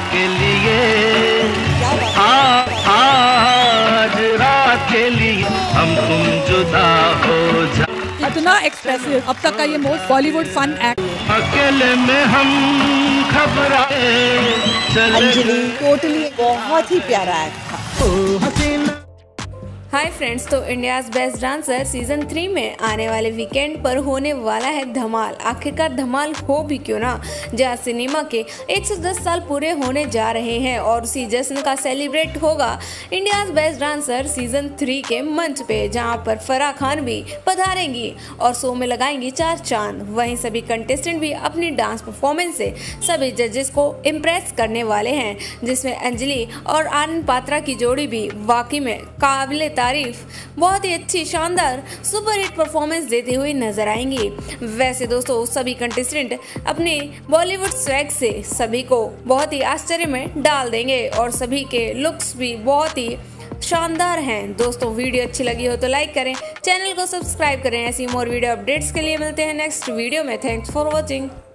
के लिए, आज रात के लिए हम तुम जुदा हो जा। इतना एक्सप्रेसिव अब तक का ये मोस्ट बॉलीवुड फन एक्ट। अकेले में हम घबराए चले। अंजलि टोटली बहुत ही प्यारा एक्ट था। हाय फ्रेंड्स, तो इंडियाज़ बेस्ट डांसर सीजन 3 में आने वाले वीकेंड पर होने वाला है धमाल। आखिरकार धमाल हो भी क्यों ना, जहां सिनेमा के 110 साल पूरे होने जा रहे हैं और उसी जश्न का सेलिब्रेट होगा इंडियाज़ बेस्ट डांसर सीजन 3 के मंच पे, जहां पर फराह खान भी पधारेंगी और शो में लगाएंगी 4 चांद। वहीं सभी कंटेस्टेंट भी अपनी डांस परफॉर्मेंस से सभी जजेस को इम्प्रेस करने वाले हैं, जिसमें अंजलि और आनंद पात्रा की जोड़ी भी वाकई में काबिले तारीफ बहुत ही अच्छी शानदार सुपर हिट परफॉर्मेंस देती हुई नजर आएंगी। वैसे दोस्तों, सभी कंटेस्टेंट अपने बॉलीवुड स्वैग से सभी को बहुत ही आश्चर्य में डाल देंगे और सभी के लुक्स भी बहुत ही शानदार हैं। दोस्तों, वीडियो अच्छी लगी हो तो लाइक करें, चैनल को सब्सक्राइब करें। ऐसी मोर वीडियो अपडेट्स के लिए मिलते हैं नेक्स्ट वीडियो में। Thanks for watching.